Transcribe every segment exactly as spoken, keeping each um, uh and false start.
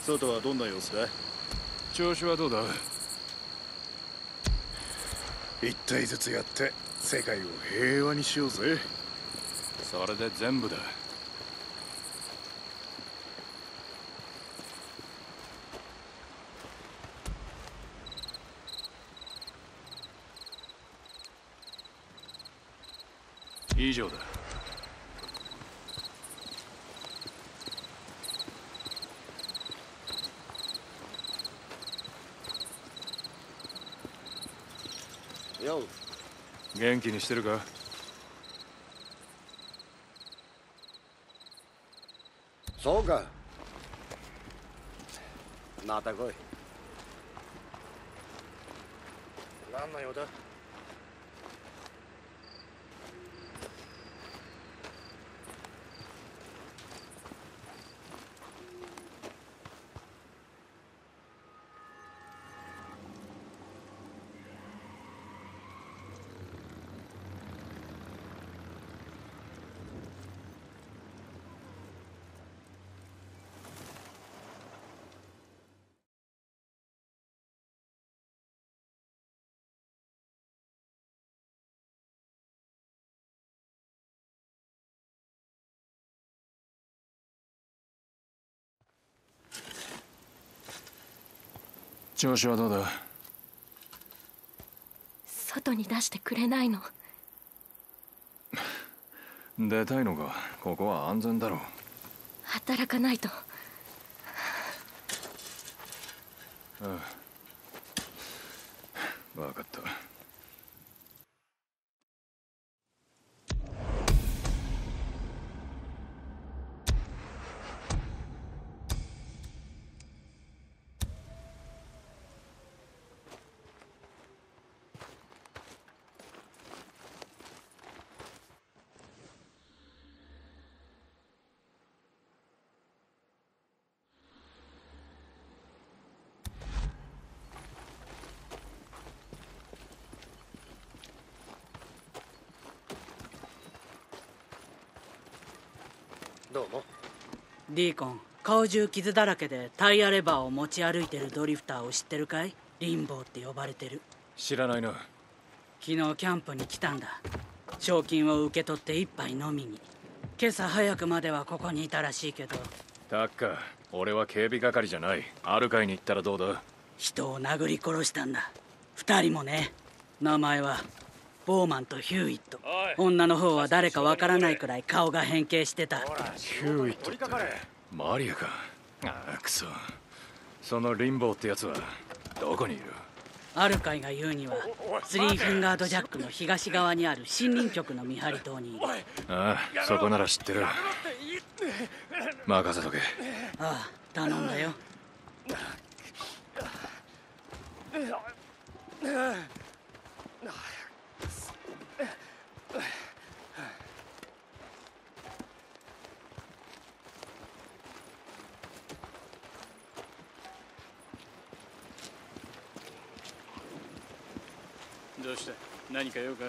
外はどんな様子だ？ 調子はどうだ？ 一体ずつやって世界を平和にしようぜ。 それで全部だ。以上だ。 よう。 元気にしてるか？ そうか。また来い。何の用だ？ 調子はどうだ？ 外に出してくれないの？ 出たいのか？ここは安全だろう。 働かないと。 ああ、分かった。 どうも。 ディーコン、顔中傷だらけでタイヤレバーを持ち歩いてるドリフターを知ってるかい？リンボーって呼ばれてる。 知らないな。 昨日キャンプに来たんだ。賞金を受け取って一杯飲みに。今朝早くまではここにいたらしいけど。 タッカー、俺は警備係じゃない。アルカイに行ったらどうだ？ 人を殴り殺したんだ。二人もね。名前はボーマンとヒューイット。女の方は誰かわからないくらい顔が変形してた。 ヒューイットってマリアか。ああ、クソ。そのリンボーってやつはどこにいる？ アルカイが言うにはスリーフィンガードジャックの東側にある森林局の見張り塔にいる。 ああ、そこなら知ってる。任せとけ。 ああ、頼んだよ。 どうした？何か用か？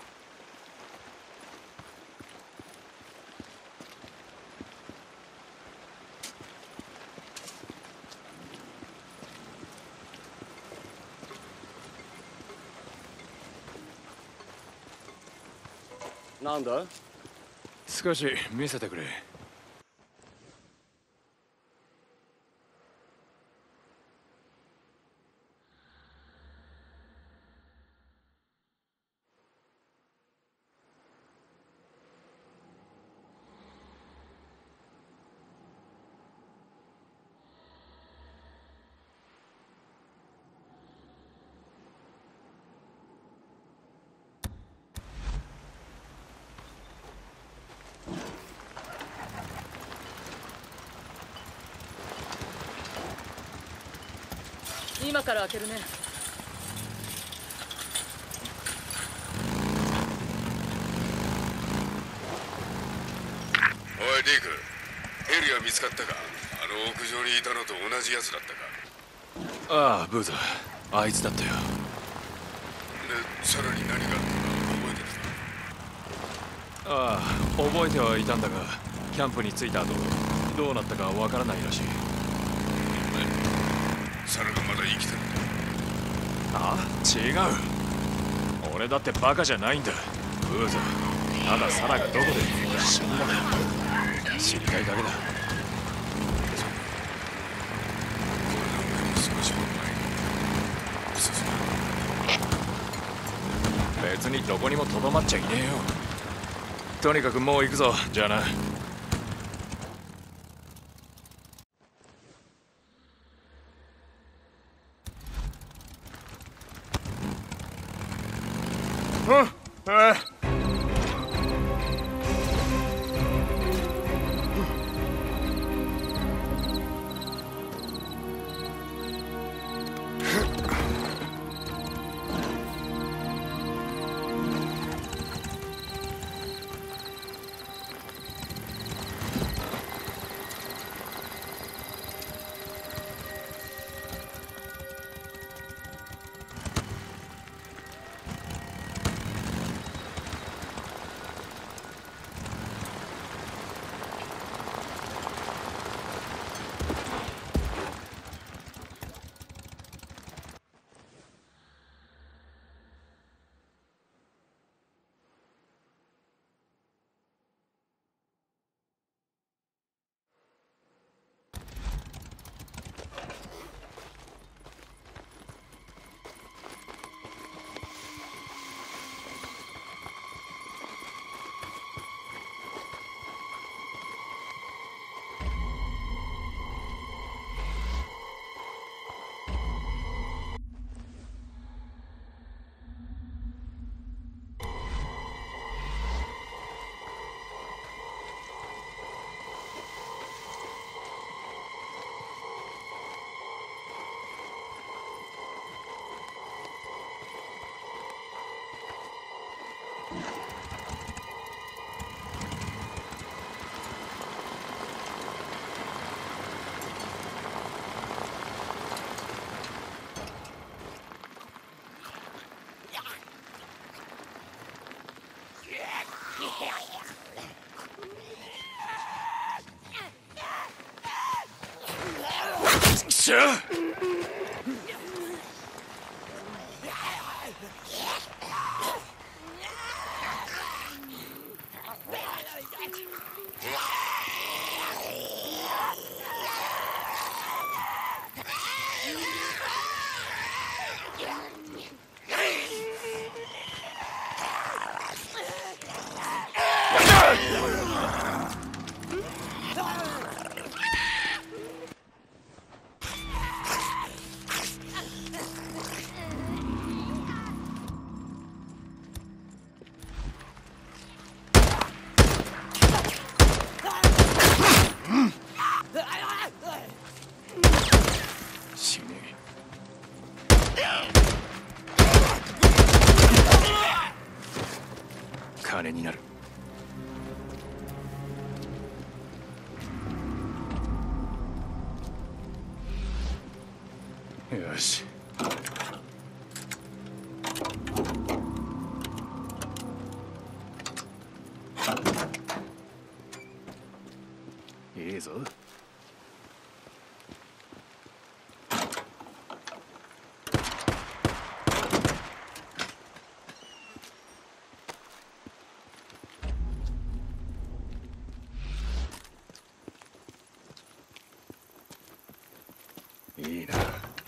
なんだ？ 少し見せてくれ。 今から開けるね。 おいディーク、ヘリは見つかったか？あの屋上にいたのと同じやつだったか？ ああ、ブーザー、あいつだったよ。 で、さらに何があったか覚えてるか？ ああ、覚えてはいたんだが、キャンプに着いた後どうなったかわからないらしい。 猿がまだ生きてるんだ。 あ、違う。俺だってバカじゃないんだ。ブーザー。ただサラがどこで死んだか知りたいだけだ。 少しも前進む。 別にどこにもとどまっちゃいねえよ。とにかくもう行くぞ。じゃあな。うん、ああ。しゃあ。金になる。よし。いいぞ。いいな。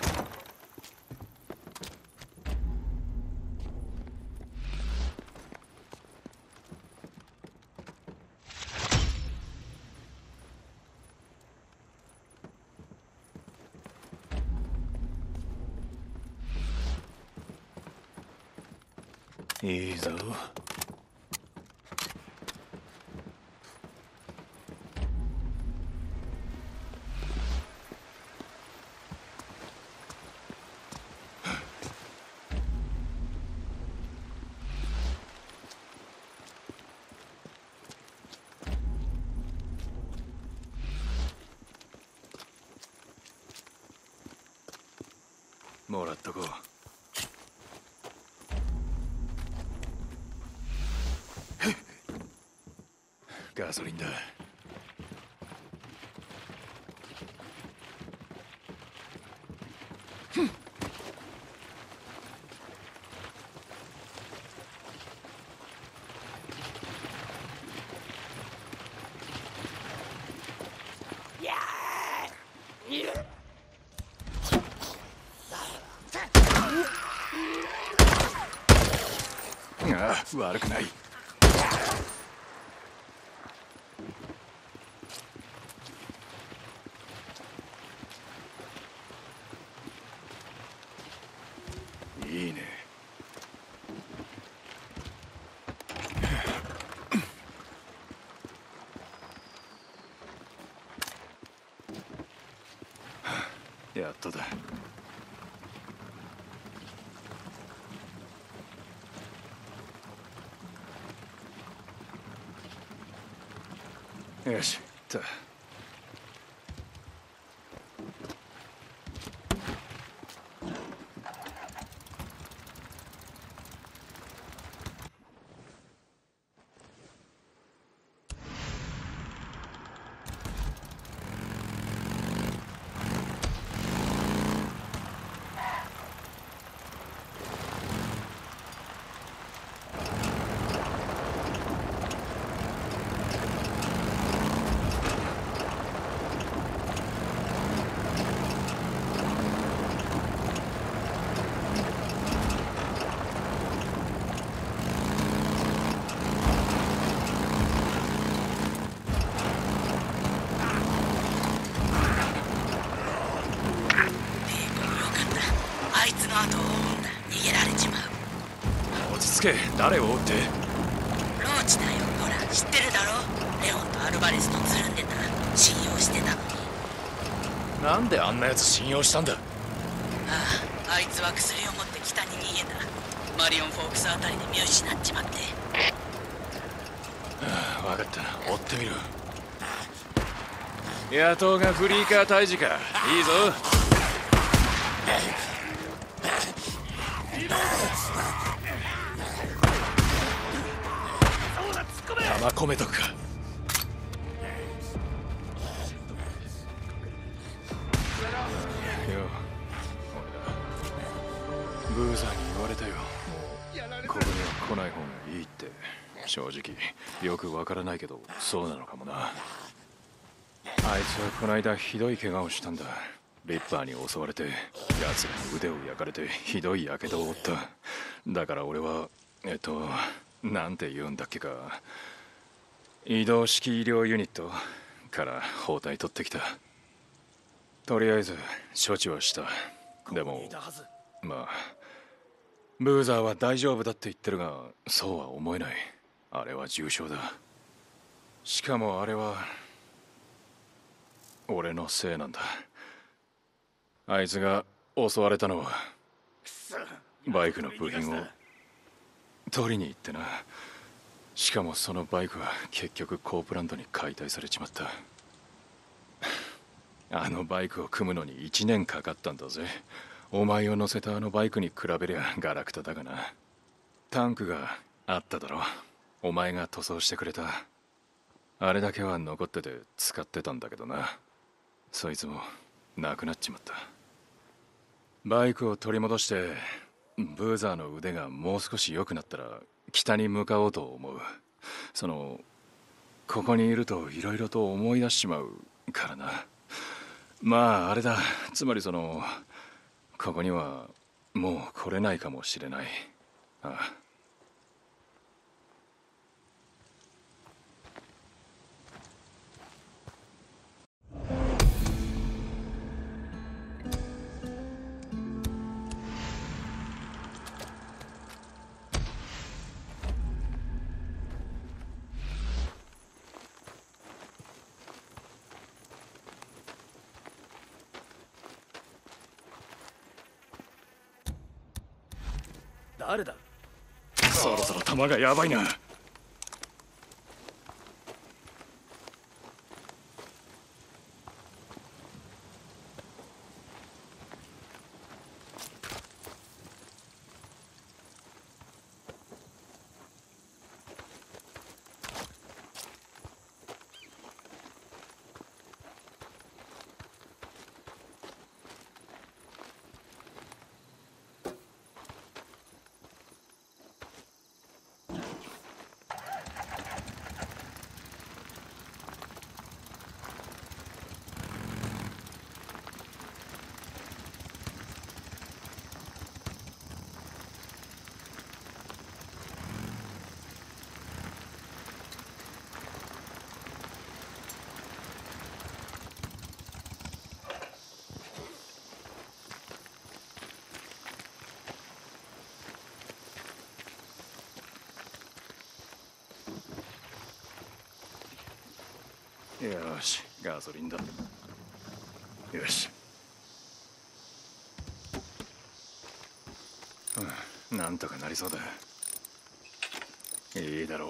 いいぞ。もらっとこう。ガソリンだ。 ああ、悪くない。いいね。やっとだ。よし、と。落ち着け。誰を追って。 ローチだよ。ほら知ってるだろ。レオンとアルバレスとつるんでた。信用してたのに。 なんであんなやつ信用したんだ。ああ、あいつは薬を持って北に逃げた。マリオン・フォークスあたりで見失っちまって。 ああ、分かった。追ってみる。野党がフリーカー退治か。いいぞ。弾込めとくか。よ、俺だ。ブーザーに言われたよ。ここには来ない方がいいって。正直よくわからないけどそうなのかもな。あいつはこの間ひどい怪我をしたんだ。リッパーに襲われて奴らに腕を焼かれてひどい火傷を負った。だから俺はえっとなんて言うんだっけか、移動式医療ユニットから包帯取ってきた。とりあえず処置はした。でもまあブーザーは大丈夫だって言ってるが、そうは思えない。あれは重傷だ。しかもあれは俺のせいなんだ。あいつが襲われたのはバイクの部品を取りに行ってな。しかもそのバイクは結局コープランドに解体されちまった。あのバイクを組むのにいちねんかかったんだぜ。お前を乗せたあのバイクに比べりゃガラクタだがな。タンクがあっただろ。お前が塗装してくれた。あれだけは残ってて使ってたんだけどな。そいつもなくなっちまった。バイクを取り戻してブーザーの腕がもう少し良くなったら北に向かおうと思う。そのここにいるといろいろと思い出しちまうからな。まああれだ、つまりそのここにはもう来れないかもしれない。ああ。 誰だ。 そろそろ弾がやばいな。 よし、ガソリンだ。よし、うん、なんとかなりそうだ。いいだろう。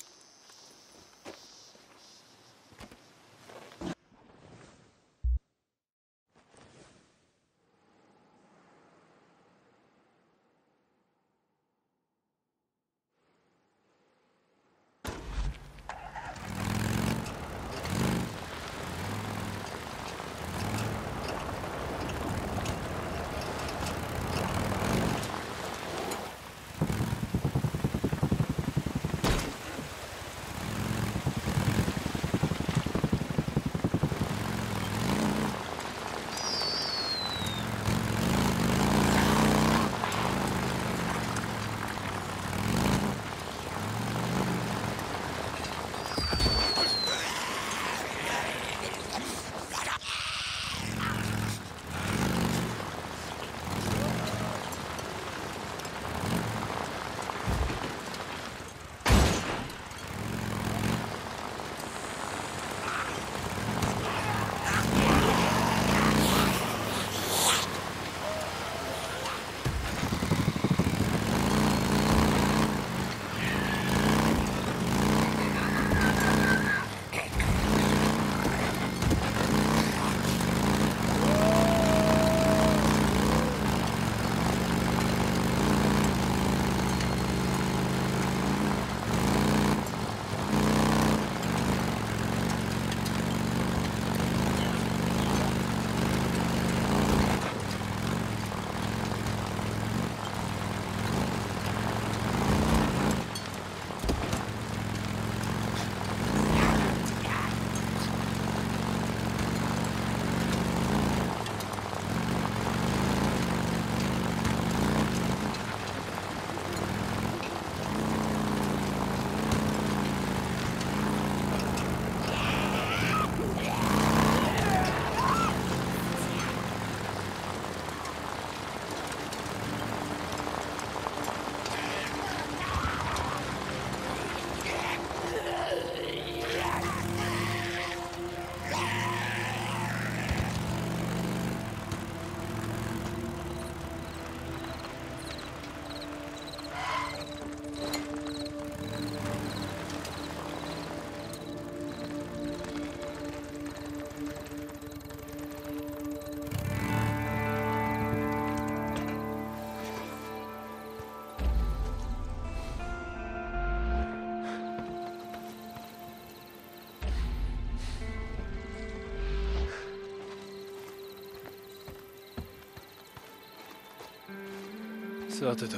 さてと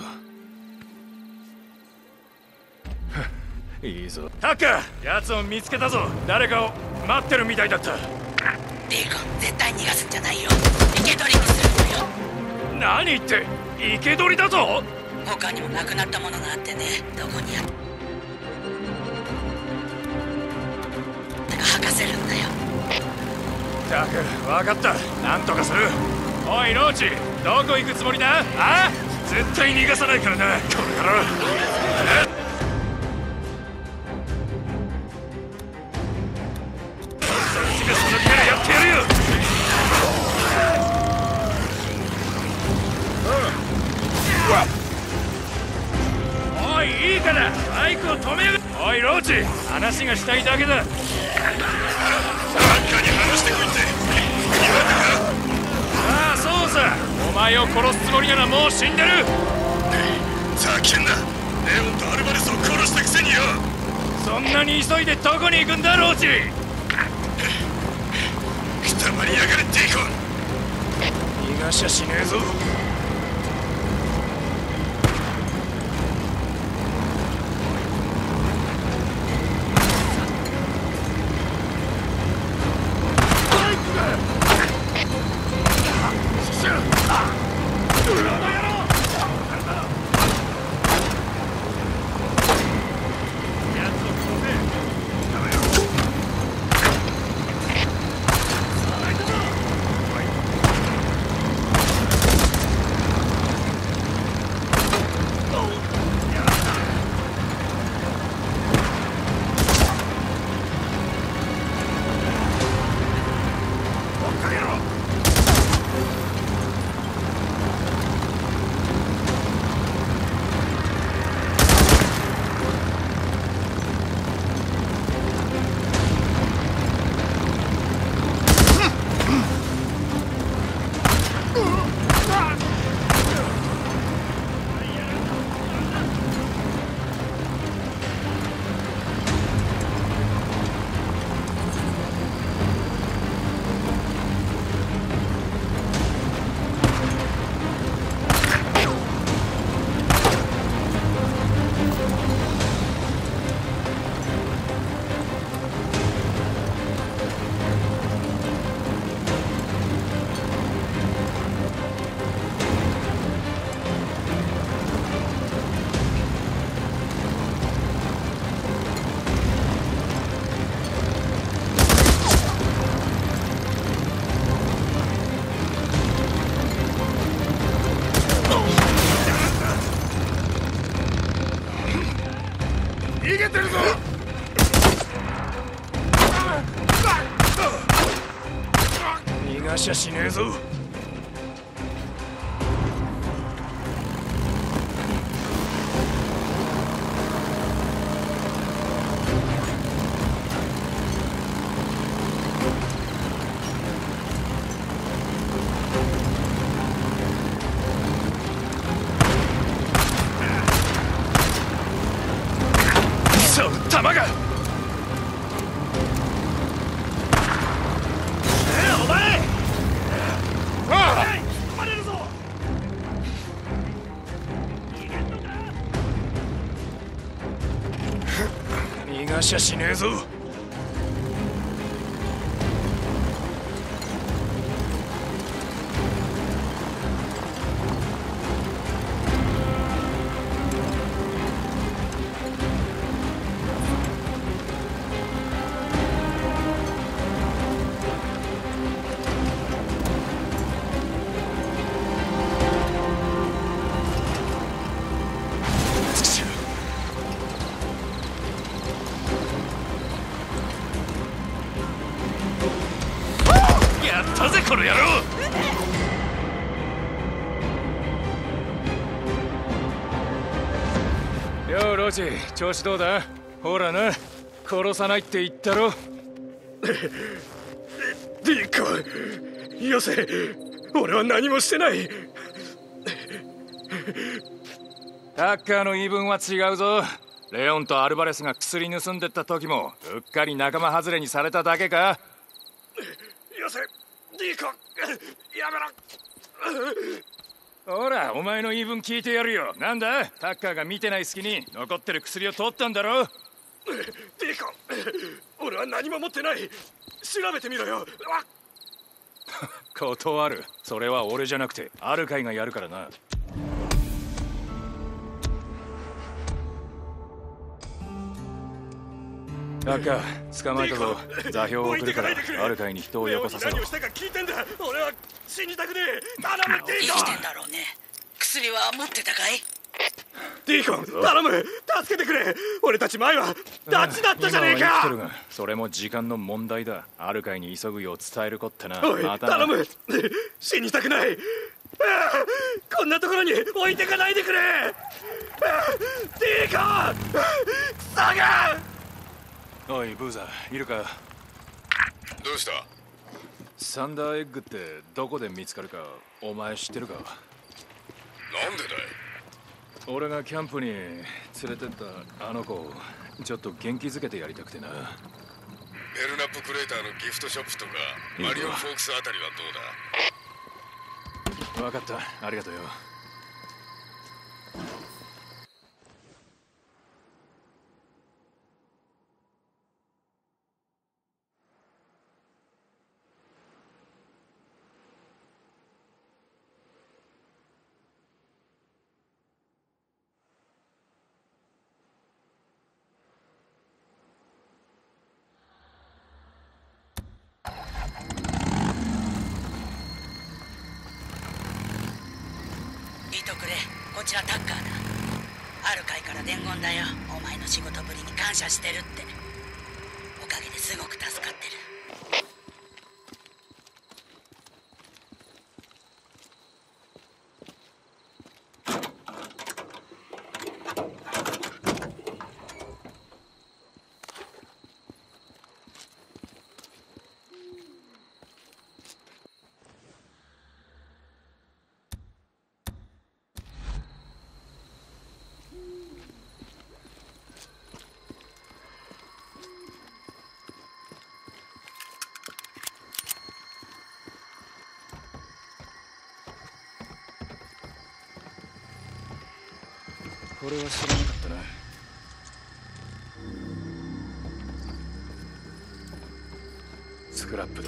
いいぞ。タッカー、奴を見つけたぞ。誰かを待ってるみたいだった。 デーコン、絶対逃がすんじゃないよ。生け捕りにするのよ。 何言って、生け捕りだぞ。 他にもなくなったものがあってね。どこにあったか吐かせるんだよ。 タク、分かった。なんとかする。おいローチ、どこ行くつもりだ。ああ、絶対逃がさないからな、これから。おい、いいからバイクを止めやが。おいローチ、話がしたいだけだ。バカに話してこいって言われたか。ああ、そうさ。お前を殺すつもりならもう死んでる。ざけんな。レオンとアルバレスを殺したくせによ。そんなに急いでどこに行くんだローチ。くたばりやがれディコン。逃がしゃしねえぞ。 がしゃしねえぞ。そう、弾が。逃がしゃしねえぞ。やったぜこの野郎。ようロジ、調子どうだ。ほらな、殺さないって言ったろ。 ディーコ、よせ、俺は何もしてない。 タッカーの言い分は違うぞ。レオンとアルバレスが薬盗んでった時もうっかり仲間外れにされただけか。 よせ、ディーコ、やめろ。 ほら、お前の言い分聞いてやるよ。なんだ、タッカーが見てない隙に残ってる薬を取ったんだろ。 ディーコ、俺は何も持ってない。調べてみろよ。 断る。それは俺じゃなくてアルカイがやるからな。タッカー、捕まえたぞ。座標を送るからアルカイに人をよこさせろ。 何をしたか聞いてんだ。俺は死にたくねえ。頼む、ディーコ。 生きてんだろうね。薬は持ってたかい？ ディーコ、頼む、助けてくれ。俺たち前はダチだったじゃねえか。 今は生きてるが、それも時間の問題だ。アルカイに急ぐよう伝えるこってな。 おい、 またな。 頼む、死にたくない。ああ、こんなところに置いてかないでくれ。ああ、ディーコ、クソが。 おいブーザー、いるか。 どうした？ サンダーエッグってどこで見つかるかお前知ってるか。 なんでだい？ 俺がキャンプに連れてったあの子をちょっと元気づけてやりたくてな。 ベルナップクレーターのギフトショップとかマリオンフォークスあたりはどうだ？ 分かった、ありがとうよ。 聞いとくれ、こちらタッカーだ。ある会から伝言だよ。お前の仕事ぶりに感謝してるって。おかげですごく助かってる。 これは知らなかったな。スクラップだ。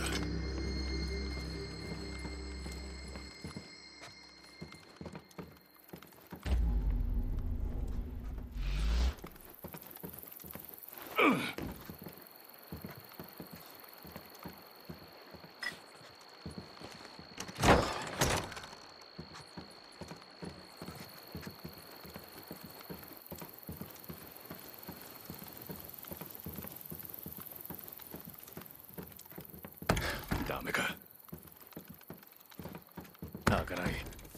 ダメか。 泣かない。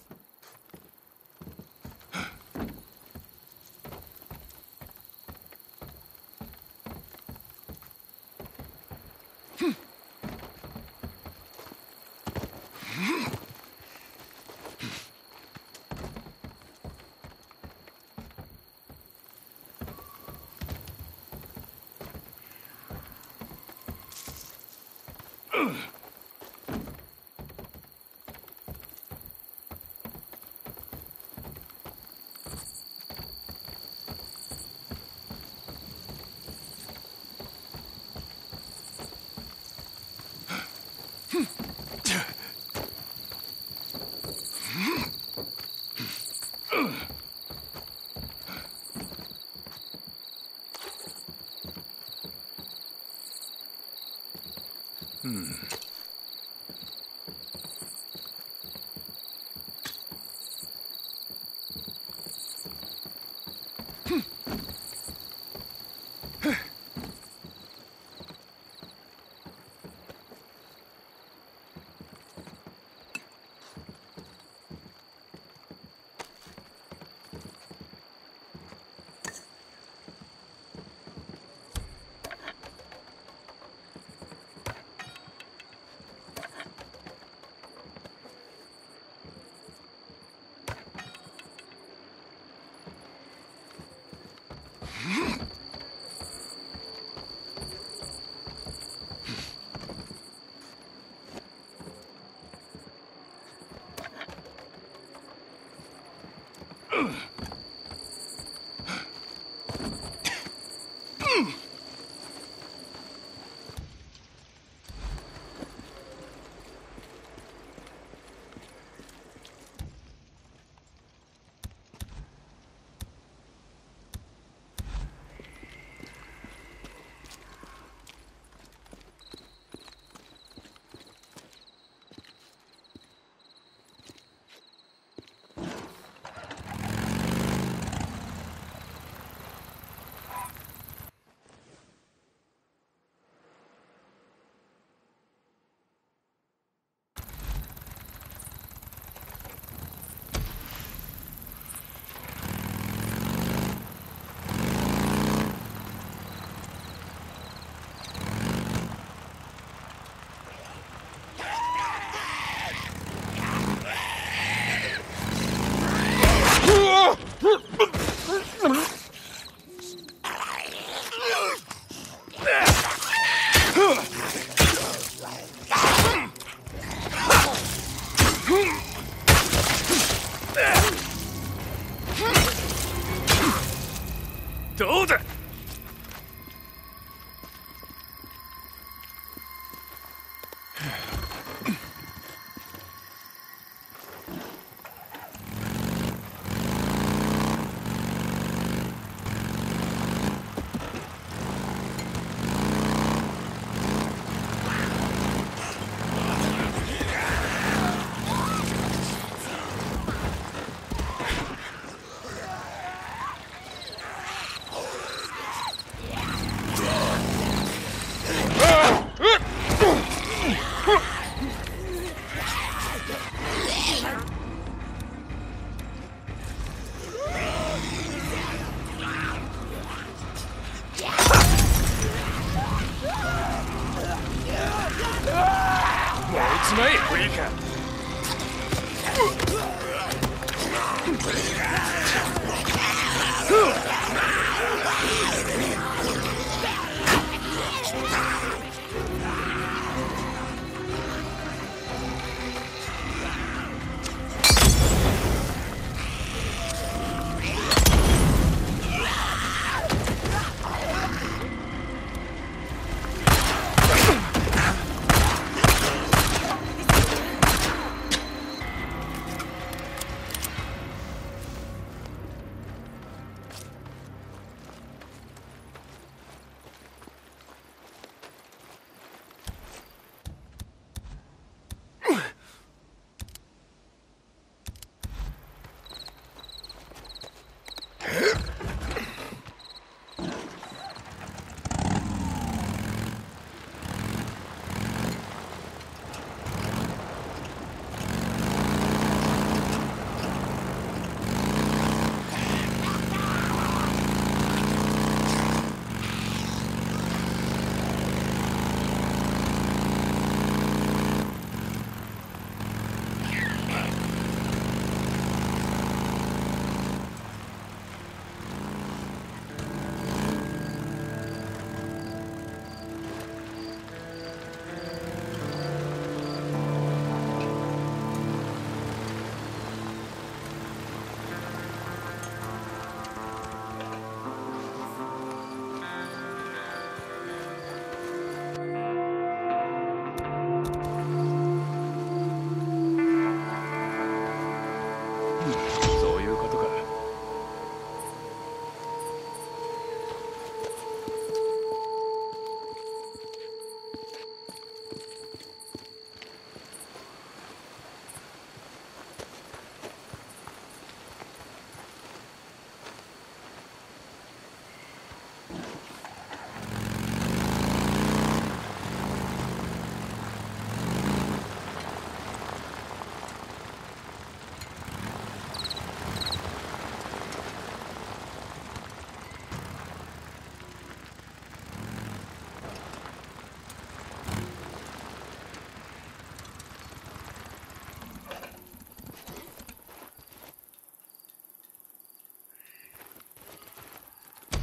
どうだ。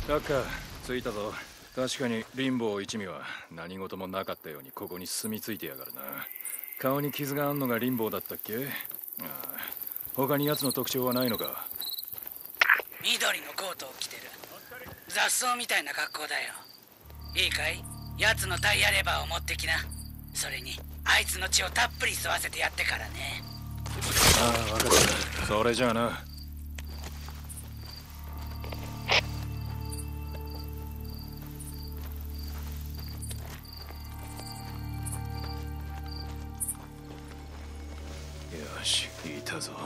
ラッカー着いたぞ。確かにリンボー一味は何事もなかったようにここに住み着いてやがるな。顔に傷があんのがリンボーだったっけ？ああ、他に奴の特徴はないのか？ 緑のコートを着てる。雑草みたいな格好だよ。いいかい？奴のタイヤレバーを持ってきな。それにあいつの血をたっぷり吸わせてやってからね。 ああ、分かった。それじゃあな。よし、いたぞ。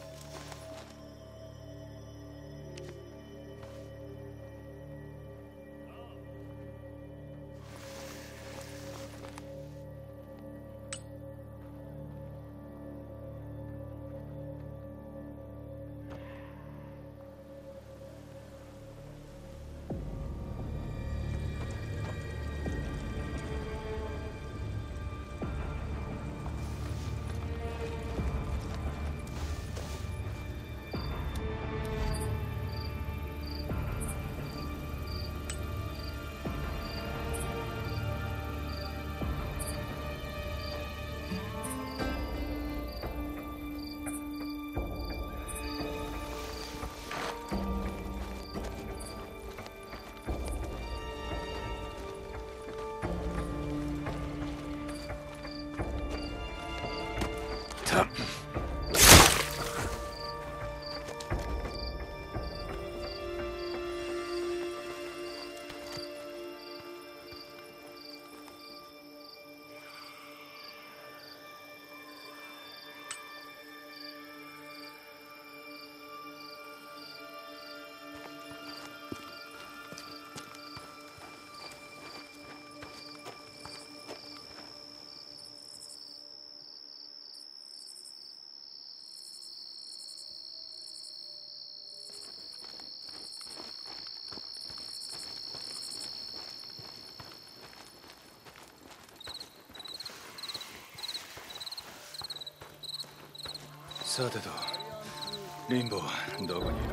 さてと、リンボーどこにいる？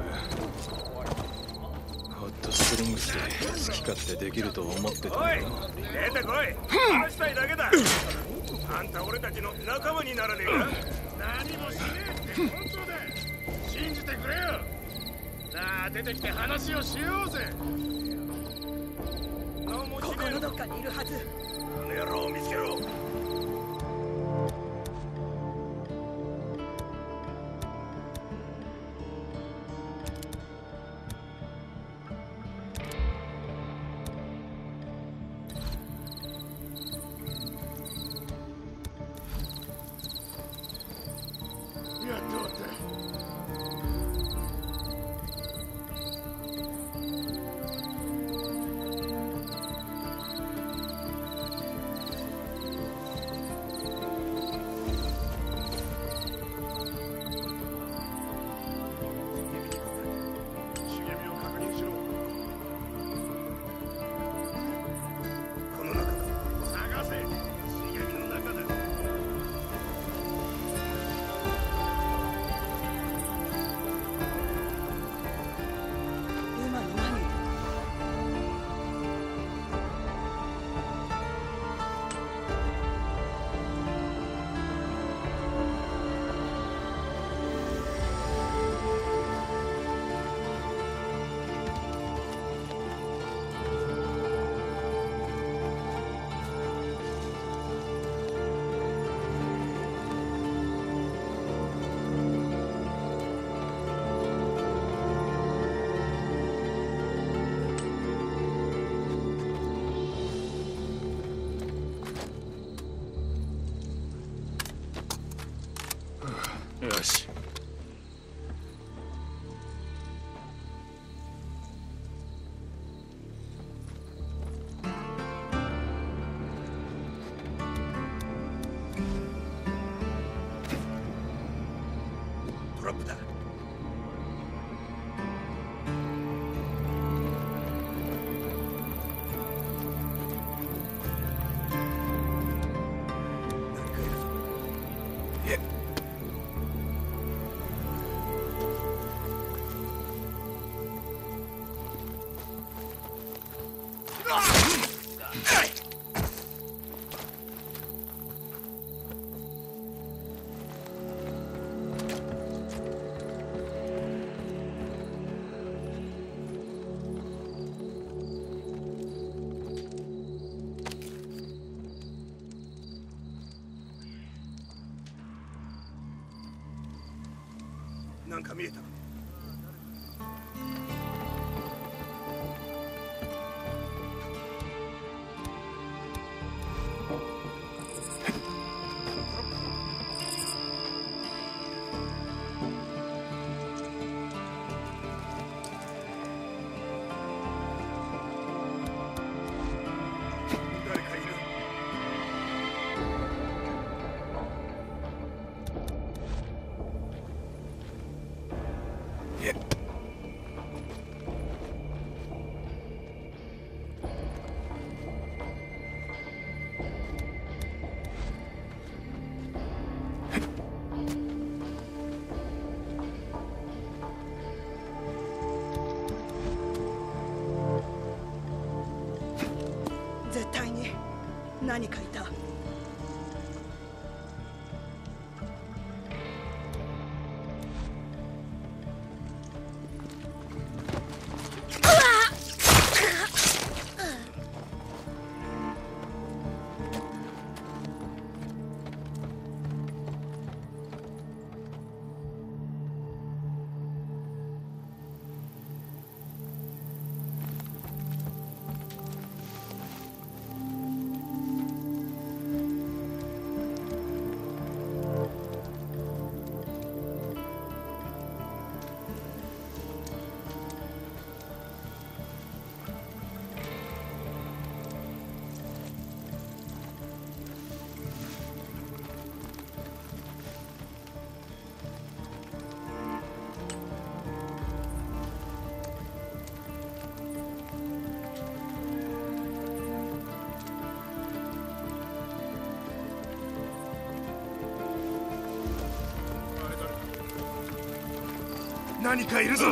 ホットスプリングスで好き勝手できると思ってた。 おい、出てこい。話したいだけだ。あんた俺たちの仲間にならねえか？何もしねえって本当だ。信じてくれよ。さあ出てきて話をしようぜ。 ここのどっかにいるはず。 あの野郎を見つけろ。 よし。 トラップだ。 なんか見えた。誰かいる。 絶対に何かいた。何かいるぞ。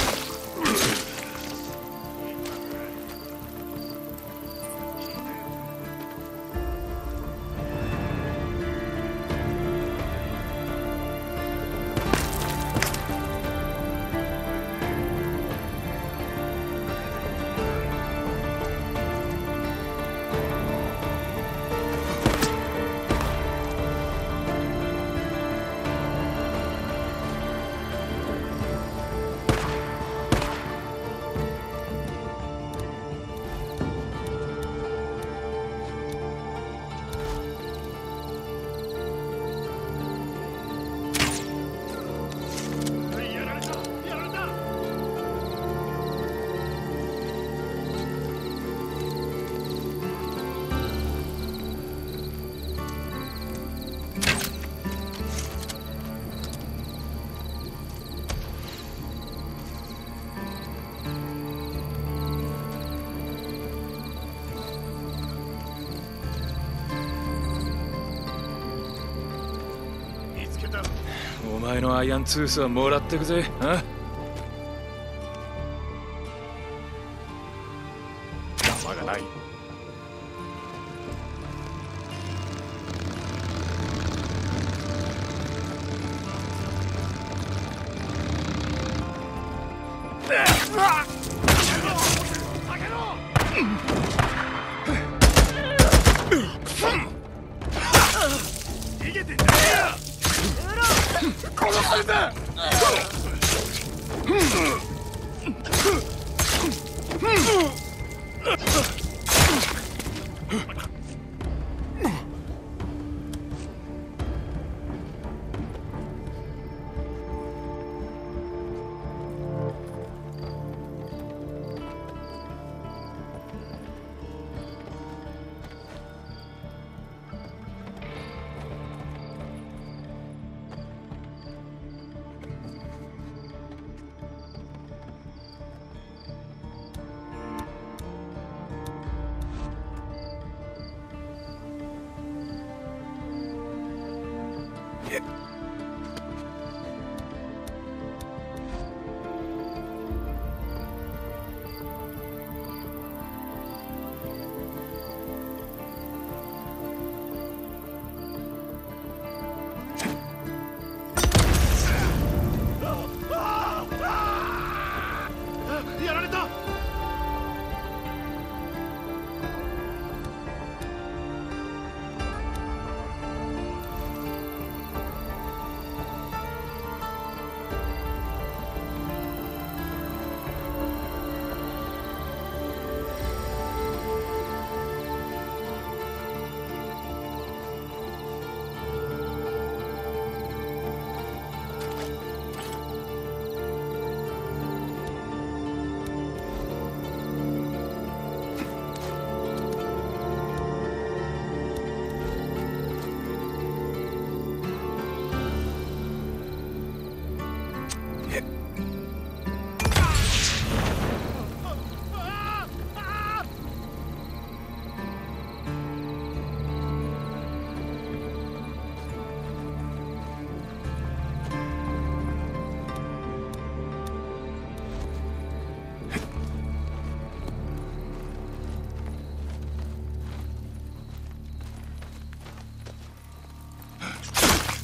お前のアイアンツースはもらってくぜ。あ弾がない。 逃げてんじゃねえよ。殺された。やられた。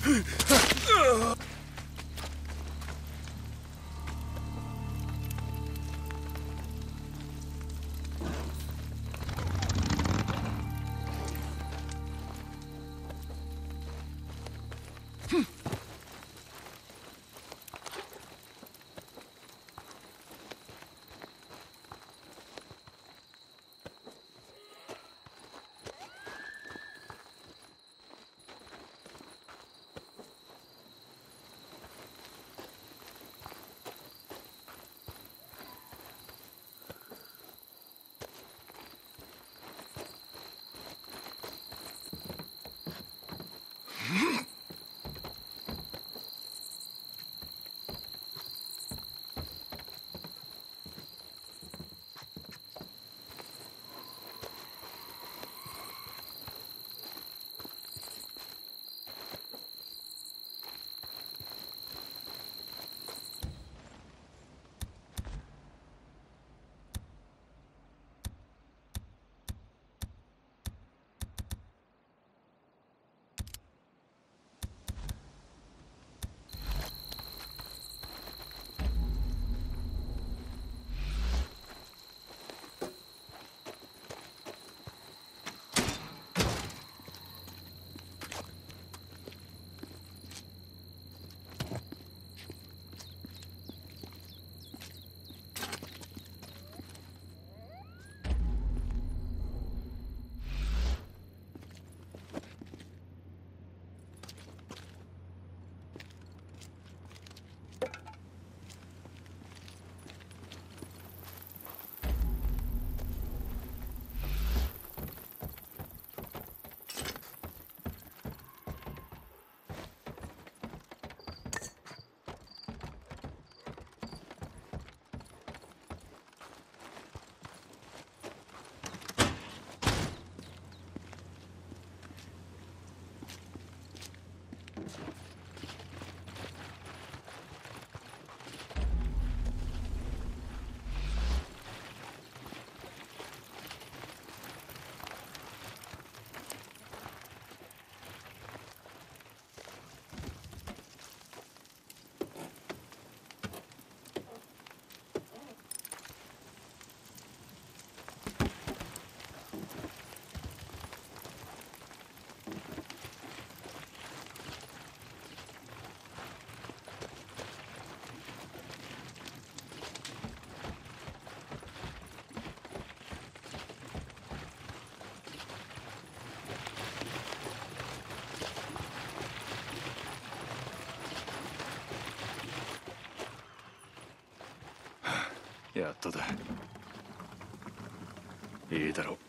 やっとだ。いいだろう。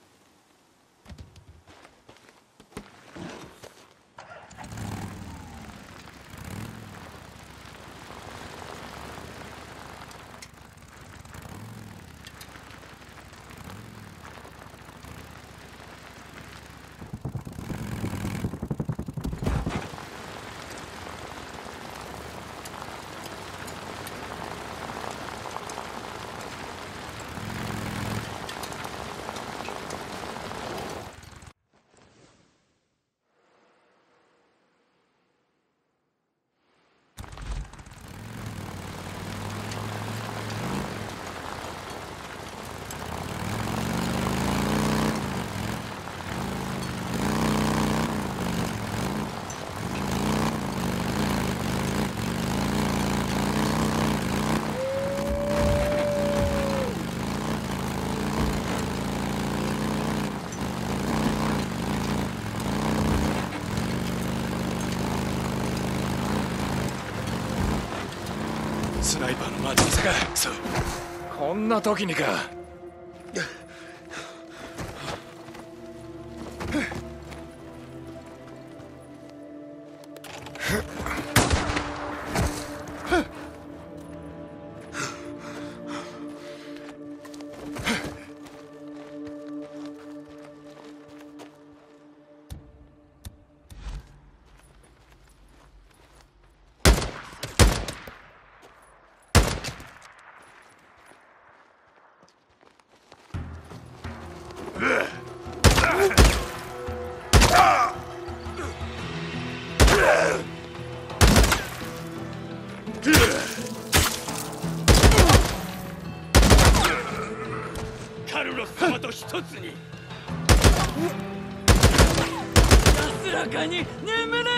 スナイパーの待ち伏せか。そう、こんな時にか。 カルロス様と一つに。安らかに眠れ。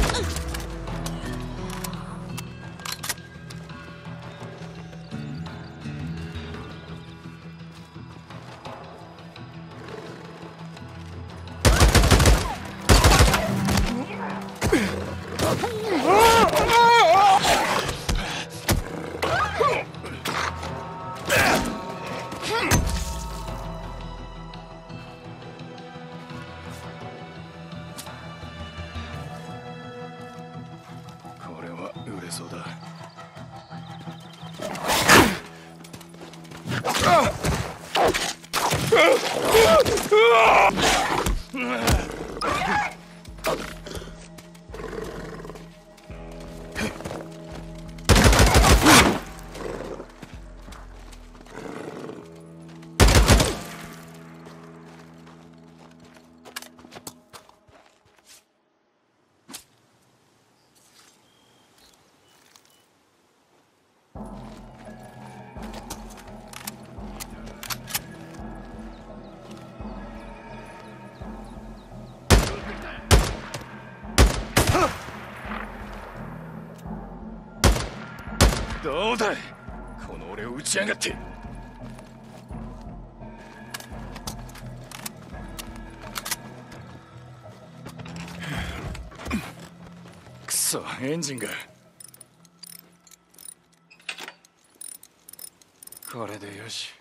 これは売れそうだ。どうだい、この俺を撃ちやがって。くそ、エンジンが。これでよし。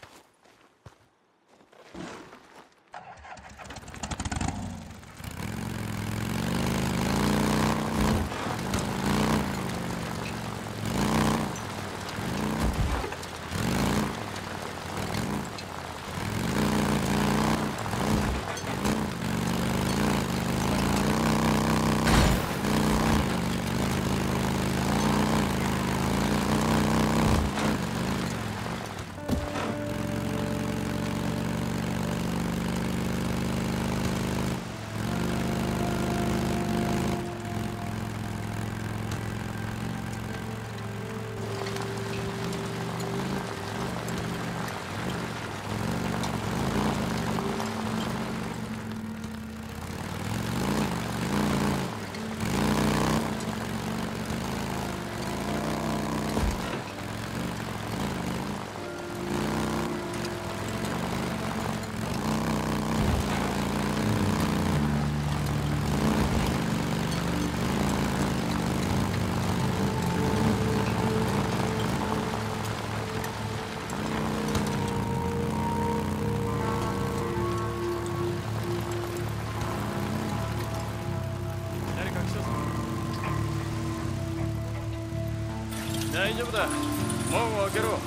大丈夫だ、門を開けろ。こ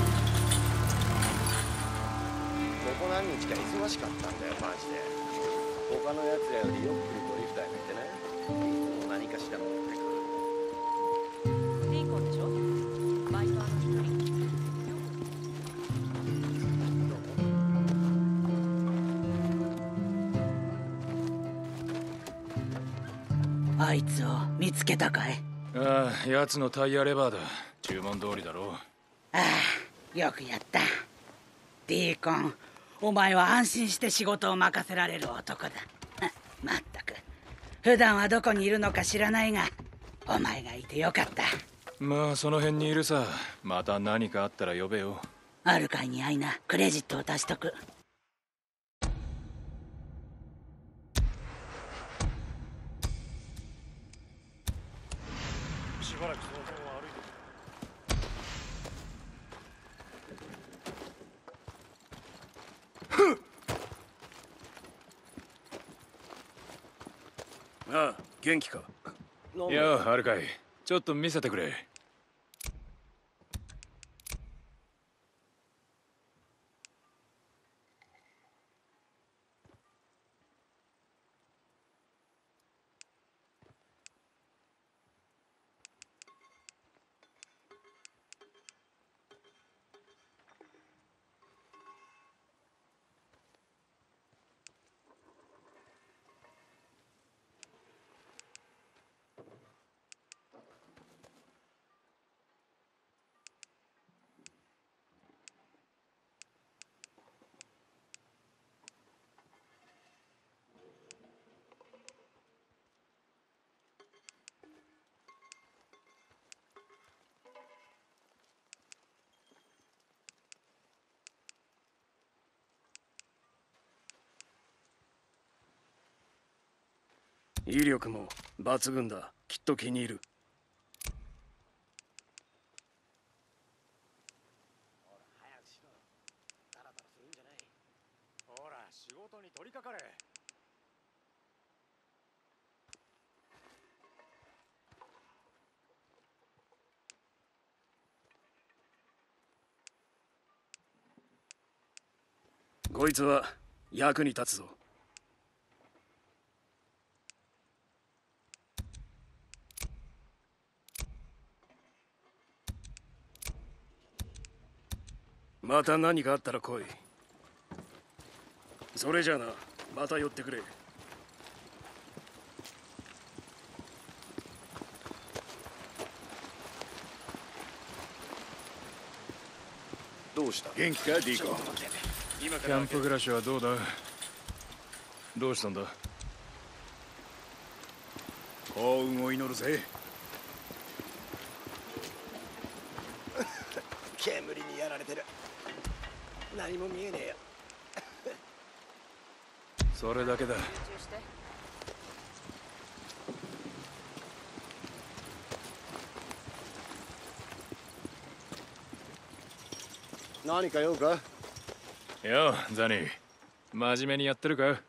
こ何日か忙しかったんだよマジで。他のやつらよりよく来るドリフターがいてね、いつも何かしら持ってくる。 リーコンでしょ。バイトは一人。 あいつを見つけたかい？ ああ、奴のタイヤレバーだ。注文通りだろう。 ああ、よくやった。ディーコン、お前は安心して仕事を任せられる男だ。まったく、普段はどこにいるのか知らないが、お前がいてよかった。 まあその辺にいるさ。また何かあったら呼べよ。 あるかいに会いな。クレジットを足しとく。 しばらくその辺を歩いてくれ。ああ、元気か。 いや、あるかい。ちょっと見せてくれ。 威力も抜群だ。きっと気に入る。 早くしろ。ダラダラするんじゃない。ほら、仕事に取り掛かれ。 こいつは役に立つぞ。また何かあったら来い。それじゃあな、また寄ってくれ。 どうした？元気か、ディーコ。 キャンプ暮らしはどうだ？どうしたんだ？ 幸運を祈るぜ。 煙にやられてる。何も見えねえよ。 それだけだ。 集中して。 何か用か？ よう、ザニー。真面目にやってるか？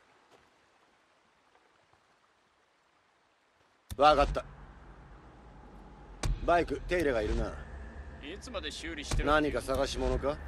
わかった。バイク手入れがいるな。 いつまで修理してる？ 何か探し物か？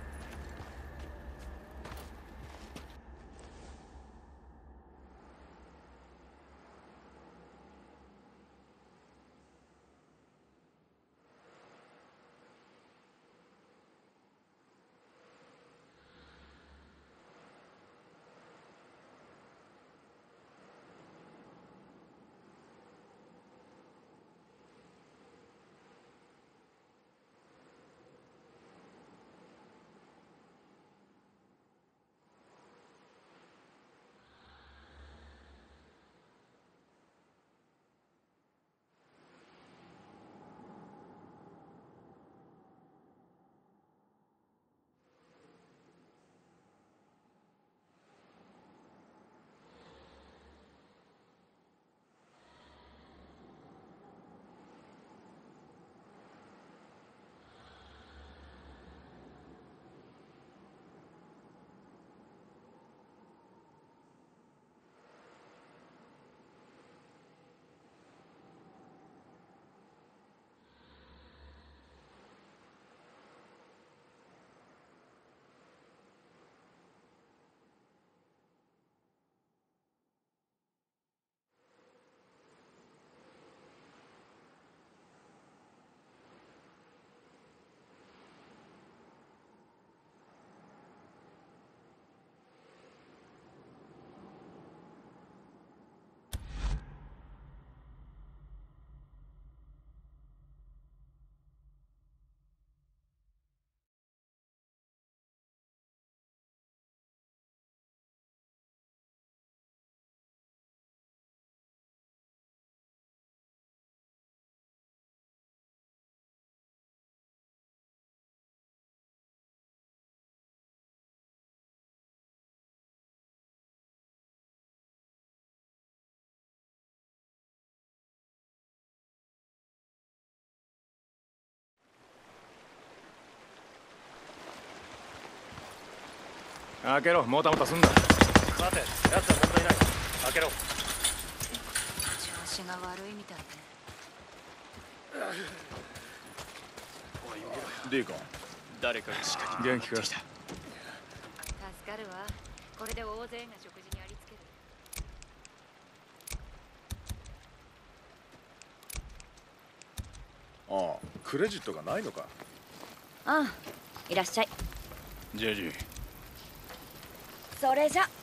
開けろ、もたもたすんだ。 待て、奴は問題ない。開けろ。 調子が悪いみたいね。 ディーコ。 誰かが仕掛け元気か？ 助かるわ。これで大勢が食事にありつける。 ああ、クレジットがないのか。 ああ、いらっしゃい。 ジェジー。 それじゃ